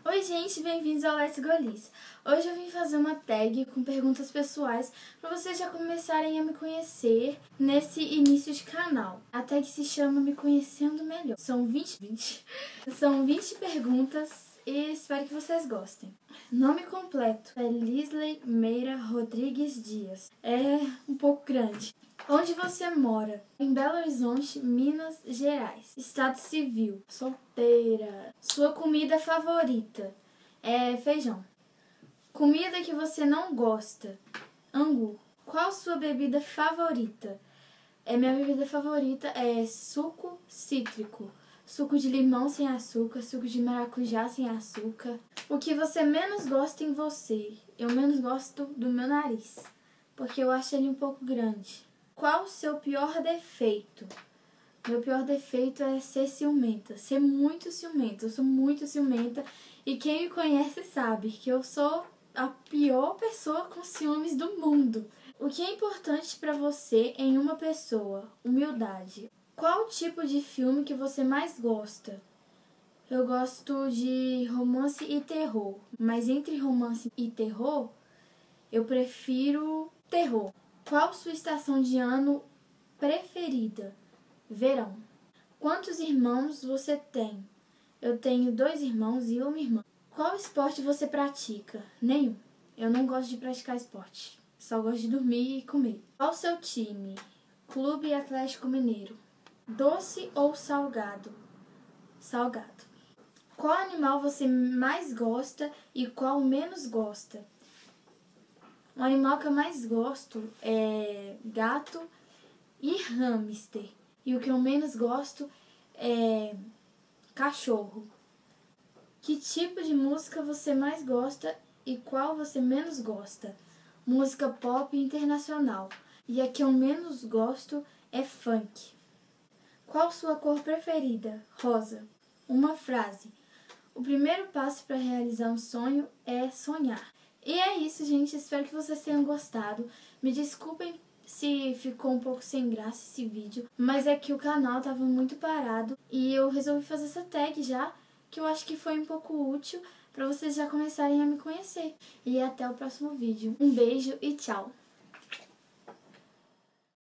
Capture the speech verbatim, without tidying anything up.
Oi gente, bem-vindos ao Let's Go Liz. Hoje eu vim fazer uma tag com perguntas pessoais para vocês já começarem a me conhecer nesse início de canal. A tag se chama Me Conhecendo Melhor. São vinte, vinte, são vinte perguntas e espero que vocês gostem. Nome completo é Lisley Meira Rodrigues Dias. É um pouco grande. Onde você mora? Em Belo Horizonte, Minas Gerais. Estado civil. Solteira. Sua comida favorita? É feijão. Comida que você não gosta? Angu. Qual sua bebida favorita? É, minha bebida favorita é suco cítrico. Suco de limão sem açúcar, suco de maracujá sem açúcar. O que você menos gosta em você? Eu menos gosto do meu nariz, porque eu acho ele um pouco grande. Qual o seu pior defeito? Meu pior defeito é ser ciumenta, ser muito ciumenta. Eu sou muito ciumenta e quem me conhece sabe que eu sou a pior pessoa com ciúmes do mundo. O que é importante para você em uma pessoa? Humildade. Qual o tipo de filme que você mais gosta? Eu gosto de romance e terror, mas entre romance e terror, eu prefiro terror. Qual sua estação de ano preferida? Verão. Quantos irmãos você tem? Eu tenho dois irmãos e uma irmã. Qual esporte você pratica? Nenhum. Eu não gosto de praticar esporte. Só gosto de dormir e comer. Qual o seu time? Clube Atlético Mineiro. Doce ou salgado? Salgado. Qual animal você mais gosta e qual menos gosta? O animal que eu mais gosto é gato e hamster. E o que eu menos gosto é cachorro. Que tipo de música você mais gosta e qual você menos gosta? Música pop internacional. E a que eu menos gosto é funk. Qual sua cor preferida? Rosa. Uma frase. O primeiro passo para realizar um sonho é sonhar. E é isso, gente. Espero que vocês tenham gostado. Me desculpem se ficou um pouco sem graça esse vídeo, mas é que o canal estava muito parado e eu resolvi fazer essa tag já, que eu acho que foi um pouco útil para vocês já começarem a me conhecer. E até o próximo vídeo. Um beijo e tchau!